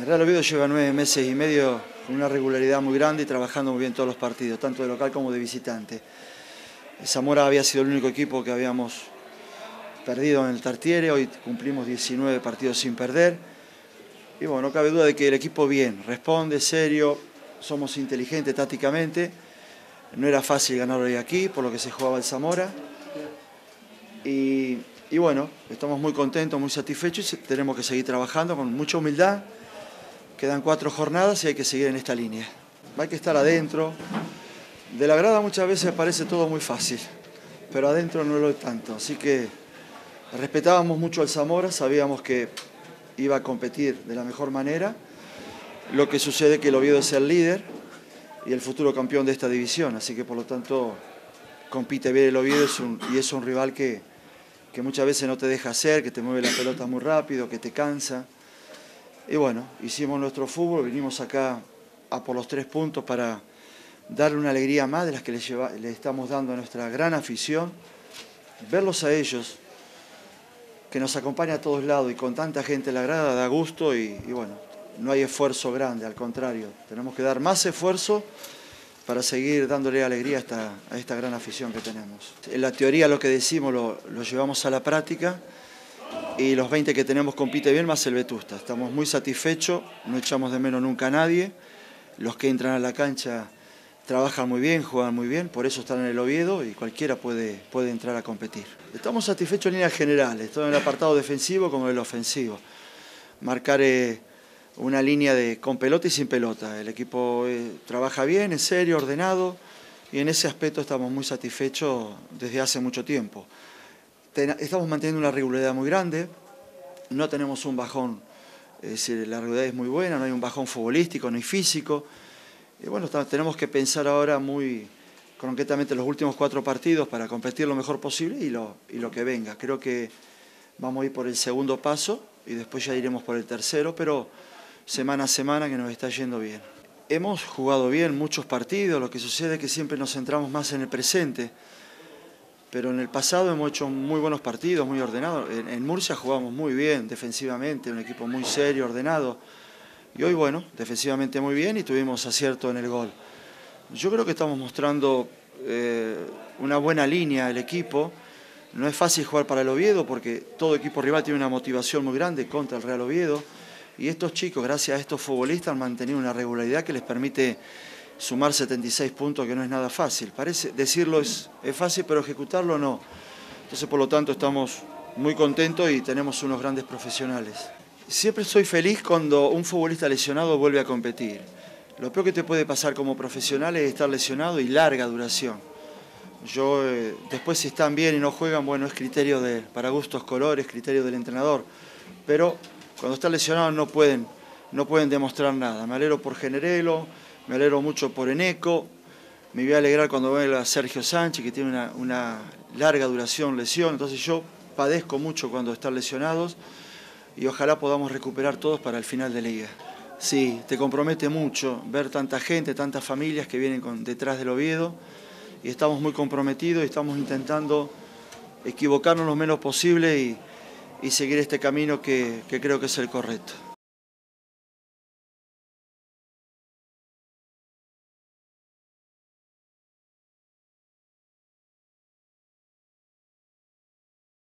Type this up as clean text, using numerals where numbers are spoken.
El Real Oviedo lleva 9 meses y medio con una regularidad muy grande y trabajando muy bien todos los partidos, tanto de local como de visitante. Zamora había sido el único equipo que habíamos perdido en el Tartiere, hoy cumplimos 19 partidos sin perder. Y bueno, no cabe duda de que el equipo bien, responde, serio, somos inteligentes tácticamente. No era fácil ganar hoy aquí, por lo que se jugaba el Zamora. Y bueno, estamos muy contentos, muy satisfechos y tenemos que seguir trabajando con mucha humildad. Quedan 4 jornadas y hay que seguir en esta línea. Hay que estar adentro. De la grada muchas veces parece todo muy fácil, pero adentro no lo es tanto. Así que respetábamos mucho al Zamora, sabíamos que iba a competir de la mejor manera. Lo que sucede es que el Oviedo es el líder y el futuro campeón de esta división, así que por lo tanto compite bien el Oviedo y es un rival que muchas veces no te deja hacer, que te mueve la pelota muy rápido, que te cansa. Y bueno, hicimos nuestro fútbol, vinimos acá a por los 3 puntos para darle una alegría más de las que le estamos dando a nuestra gran afición. Verlos a ellos, que nos acompaña a todos lados y con tanta gente en la grada, da gusto y bueno, no hay esfuerzo grande, al contrario, tenemos que dar más esfuerzo para seguir dándole alegría a esta gran afición que tenemos. En la teoría lo que decimos lo llevamos a la práctica y los 20 que tenemos compite bien más el Vetusta. Estamos muy satisfechos, no echamos de menos nunca a nadie, los que entran a la cancha trabajan muy bien, juegan muy bien, por eso están en el Oviedo y cualquiera puede entrar a competir. Estamos satisfechos en líneas generales, todo en el apartado defensivo como en el ofensivo. Marcar una línea con pelota y sin pelota. El equipo trabaja bien, es serio, ordenado y en ese aspecto estamos muy satisfechos desde hace mucho tiempo. Estamos manteniendo una regularidad muy grande, no tenemos un bajón, es decir, la regularidad es muy buena, no hay un bajón futbolístico ni físico. Y bueno, tenemos que pensar ahora muy concretamente los últimos 4 partidos para competir lo mejor posible y lo que venga. Creo que vamos a ir por el segundo paso y después ya iremos por el tercero, pero semana a semana que nos está yendo bien. Hemos jugado bien muchos partidos, lo que sucede es que siempre nos centramos más en el presente, pero en el pasado hemos hecho muy buenos partidos, muy ordenados. En Murcia jugamos muy bien defensivamente, un equipo muy serio, ordenado. Y hoy, bueno, defensivamente muy bien y tuvimos acierto en el gol. Yo creo que estamos mostrando una buena línea el equipo. No es fácil jugar para el Oviedo porque todo equipo rival tiene una motivación muy grande contra el Real Oviedo. Y estos chicos, gracias a estos futbolistas, han mantenido una regularidad que les permite sumar 76 puntos, que no es nada fácil. Parece decirlo es fácil, pero ejecutarlo no. Entonces, por lo tanto, estamos muy contentos y tenemos unos grandes profesionales. Siempre soy feliz cuando un futbolista lesionado vuelve a competir. Lo peor que te puede pasar como profesional es estar lesionado y larga duración. Después si están bien y no juegan, bueno, es criterio para gustos colores, criterio del entrenador. Pero cuando están lesionados no pueden demostrar nada. Me alegro por Generelo, me alegro mucho por Eneco. Me voy a alegrar cuando vea a Sergio Sánchez, que tiene una larga duración lesión. Entonces yo padezco mucho cuando están lesionados. Y ojalá podamos recuperar todos para el final de liga. Sí, te compromete mucho ver tanta gente, tantas familias que vienen detrás del Oviedo y estamos muy comprometidos y estamos intentando equivocarnos lo menos posible y seguir este camino que creo que es el correcto.